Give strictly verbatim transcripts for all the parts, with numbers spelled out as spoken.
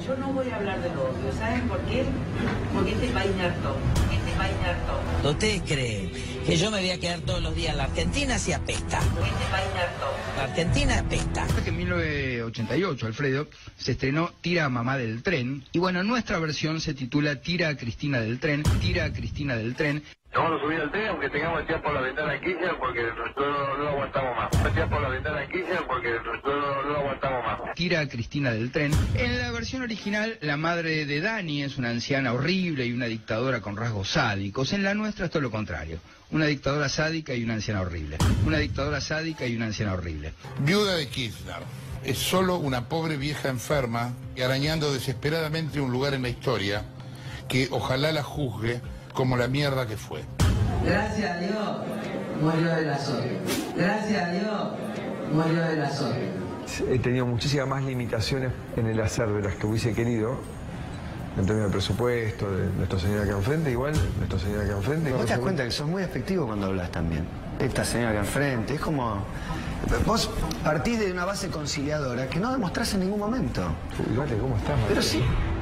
yo no voy a hablar del odio. ¿Saben por qué? Porque este país me hartó. Este país me hartó. ¿Ustedes creen que yo me voy a quedar todos los días en la Argentina si apesta? Este país me hartó. La Argentina apesta. En mil novecientos ochenta y ocho, Alfredo, se estrenó Tira a mamá del tren. Y bueno, nuestra versión se titula Tira a Cristina del tren. Tira a Cristina del tren. Vamos a subir al tren aunque tengamos que tirar por la ventana de Kirchner porque nosotros no, no aguantamos más. Vamos a tirar por la ventana de Kirchner porque nosotros no, no aguantamos más. Tira a Cristina del tren. En la versión original, la madre de Dani es una anciana horrible y una dictadora con rasgos sádicos. En la nuestra es todo lo contrario. Una dictadora sádica y una anciana horrible. Una dictadora sádica y una anciana horrible. Viuda de Kirchner. Es solo una pobre vieja enferma y arañando desesperadamente un lugar en la historia que ojalá la juzgue como la mierda que fue. Gracias a Dios, murió de la soga. Gracias a Dios, murió de la soga. He tenido muchísimas más limitaciones en el hacer de las que hubiese querido, en términos de presupuesto, de nuestra señora que enfrente, igual, nuestra señora que enfrente. Vos te das cuenta que sos muy efectivo cuando hablas también. Esta señora que enfrente, es como... Vos partís de una base conciliadora que no demostrás en ningún momento. Uy, vale, ¿cómo estás, María? Pero sí.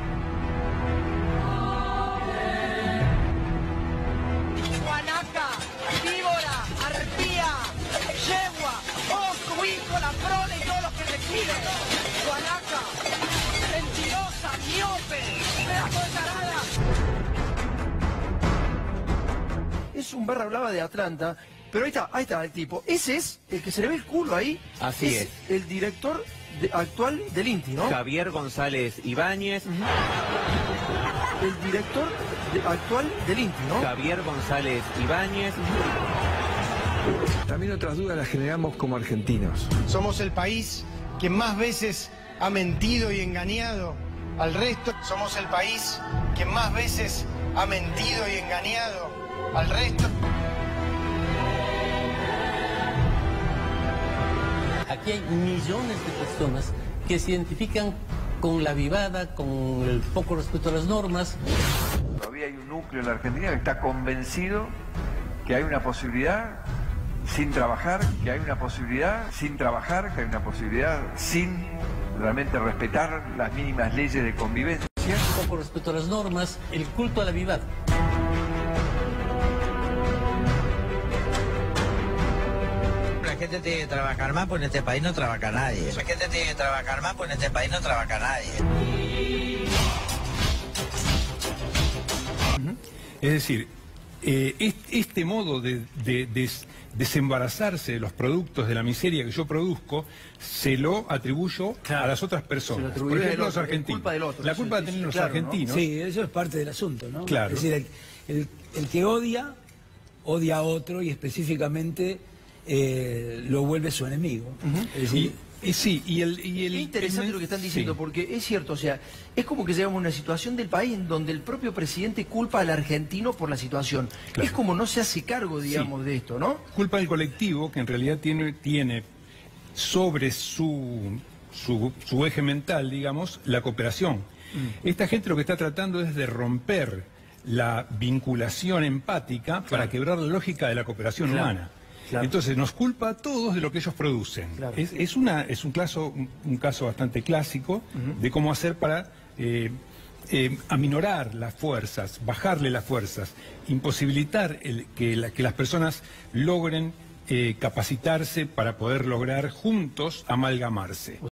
Guanaca, víbora, arpía, yegua, oso, hijo, la prole y todos los que requieren. Guanaca, mentirosa, miope, pedazo de tarada. Es un barra brava de Atlanta, pero ahí está, ahí está el tipo. Ese es el que se le ve el culo ahí. Así es. es. El director de, actual del INTI, ¿no? Javier González Ibáñez. Uh-huh. El director de, actual del INTI, ¿no? Javier González Ibáñez. También otras dudas las generamos como argentinos. Somos el país que más veces ha mentido y engañado al resto. Somos el país que más veces ha mentido y engañado al resto. Aquí hay millones de personas que se identifican con la vivada, con el poco respeto a las normas. Todavía hay un núcleo en la Argentina que está convencido que hay una posibilidad sin trabajar, que hay una posibilidad sin trabajar, que hay una posibilidad sin realmente respetar las mínimas leyes de convivencia. Poco respeto a las normas, el culto a la vivada. La gente tiene que trabajar más, pues en este país no trabaja nadie. La gente tiene que trabajar más, pues en este país no trabaja nadie. Es decir, eh, este modo de, de, de desembarazarse de los productos de la miseria que yo produzco, se lo atribuyo claro. a las otras personas. Por ejemplo, los argentinos. Culpa del otro, la culpa sí, de tener sí, los claro, argentinos. ¿no? Sí, eso es parte del asunto, ¿no? Claro. Es decir, el, el, el que odia, odia a otro y específicamente... Eh, lo vuelve su enemigo. Uh-huh. Es decir, y, y sí, y el... Y el es interesante el, lo que están diciendo, sí. porque es cierto, o sea, es como que llegamos a una situación del país en donde el propio presidente culpa al argentino por la situación. Claro. Es como no se hace cargo, digamos, sí. de esto, ¿no? Culpa al colectivo, que en realidad tiene, tiene sobre su, su, su eje mental, digamos, la cooperación. Mm. Esta gente lo que está tratando es de romper la vinculación empática claro. para quebrar la lógica de la cooperación claro. humana. Claro. Entonces nos culpa a todos de lo que ellos producen. Claro. Es, es, una, es un, caso, un, un caso bastante clásico uh-huh. de cómo hacer para eh, eh, aminorar las fuerzas, bajarle las fuerzas, imposibilitar el, que, la, que las personas logren eh, capacitarse para poder lograr juntos amalgamarse.